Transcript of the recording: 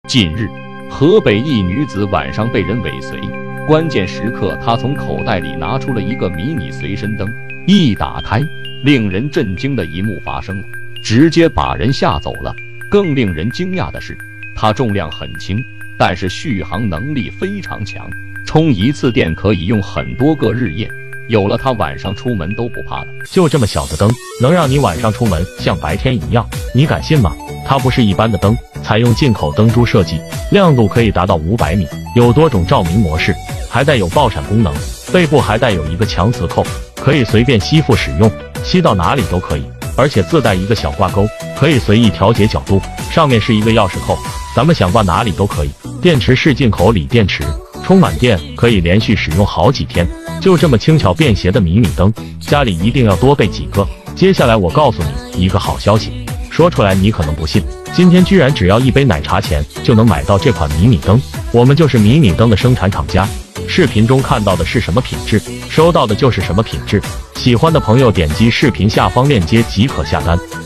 近日，河北一女子晚上被人尾随，关键时刻她从口袋里拿出了一个迷你随身灯，一打开，令人震惊的一幕发生了，直接把人吓走了。更令人惊讶的是，它重量很轻，但是续航能力非常强，充一次电可以用很多个日夜。有了它，晚上出门都不怕了。 就这么小的灯，能让你晚上出门像白天一样，你敢信吗？它不是一般的灯，采用进口灯珠设计，亮度可以达到500米，有多种照明模式，还带有爆闪功能，背部还带有一个强磁扣，可以随便吸附使用，吸到哪里都可以。而且自带一个小挂钩，可以随意调节角度，上面是一个钥匙扣，咱们想挂哪里都可以。电池是进口锂电池，充满电可以连续使用好几天。就这么轻巧便携的迷你灯，家里一定要多备几个。接下来我告诉你一个好消息，说出来你可能不信，今天居然只要1杯奶茶钱就能买到这款迷你灯，我们就是迷你灯的生产厂家。视频中看到的是什么品质，收到的就是什么品质。喜欢的朋友点击视频下方链接即可下单。